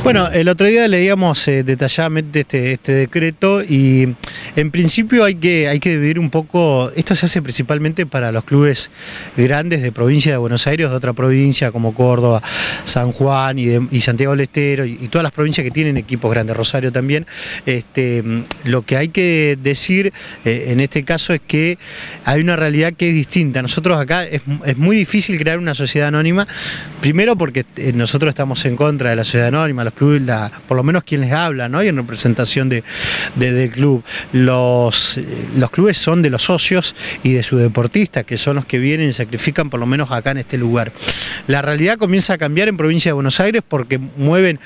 Bueno, el otro día leíamos detalladamente este decreto y en principio hay que dividir un poco. Esto se hace principalmente para los clubes grandes de provincia de Buenos Aires, de otra provincia como Córdoba, San Juan y Santiago del Estero y todas las provincias que tienen equipos grandes, Rosario también. Lo que hay que decir en este caso es que hay una realidad que es distinta. Nosotros acá es muy difícil crear una sociedad anónima, primero porque nosotros estamos en contra de la sociedad anónima, los clubes, por lo menos quien les habla, ¿no? Y en representación del club. Los clubes son de los socios y de sus deportistas, que son los que vienen y sacrifican por lo menos acá en este lugar. La realidad comienza a cambiar en provincia de Buenos Aires porque mueven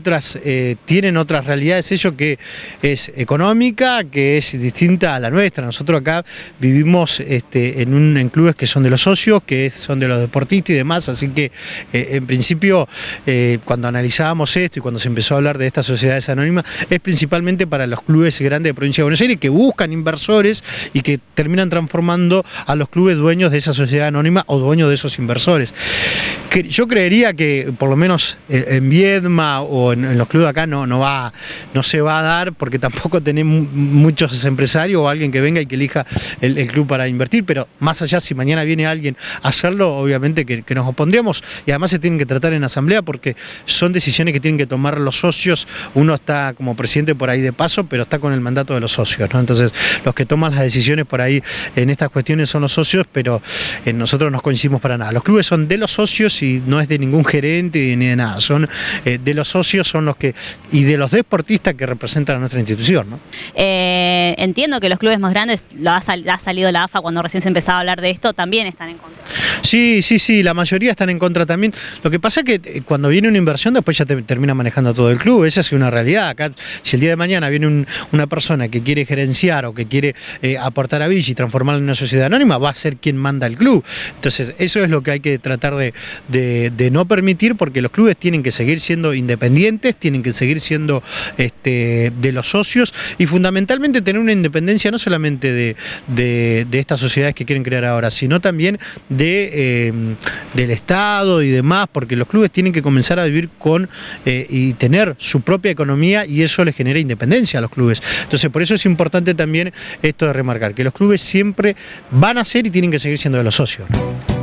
tienen otras realidades ellos, que es económica, que es distinta a la nuestra. Nosotros acá vivimos en clubes que son de los socios, que son de los deportistas y demás, así que en principio cuando analizábamos esto y cuando se empezó a hablar de estas sociedades anónimas, es principalmente para los clubes grandes de provincia de Buenos Aires que buscan inversores y que terminan transformando a los clubes dueños de esa sociedad anónima o dueños de esos inversores. Yo creería que por lo menos en Viedma o en los clubes de acá no se va a dar, porque tampoco tenemos muchos empresarios o alguien que venga y que elija el club para invertir, pero más allá, si mañana viene alguien a hacerlo, obviamente que nos opondríamos, y además se tienen que tratar en asamblea porque son decisiones que tienen que tomar los socios. Uno está como presidente por ahí de paso, pero está con el mandato de los socios, ¿no? Entonces los que toman las decisiones por ahí en estas cuestiones son los socios, pero nosotros no coincidimos para nada. Los clubes son de los socios y no es de ningún gerente ni de nada, son de los socios, son los que, y de los deportistas que representan a nuestra institución, ¿no? Entiendo que los clubes más grandes, ha salido la AFA cuando recién se empezaba a hablar de esto, también están en contra. Sí, la mayoría están en contra también. Lo que pasa es que cuando viene una inversión después ya termina manejando todo el club, esa es una realidad. Acá, si el día de mañana viene una persona que quiere gerenciar o que quiere aportar a Villa y transformarla en una sociedad anónima, va a ser quien manda el club. Entonces eso es lo que hay que tratar de no permitir, porque los clubes tienen que seguir siendo independientes, tienen que seguir siendo de los socios y fundamentalmente tener una independencia no solamente de estas sociedades que quieren crear ahora, sino también del Estado y demás, porque los clubes tienen que comenzar a vivir y tener su propia economía, y eso les genera independencia a los clubes. Entonces por eso es importante también esto de remarcar que los clubes siempre van a ser y tienen que seguir siendo de los socios, ¿no?